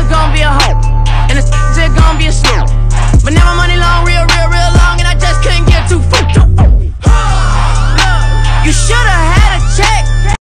was gonna be a hoe, and the just gonna be a slow. But now my money long, real long, and I just couldn't get too fucked up. You should've had a check.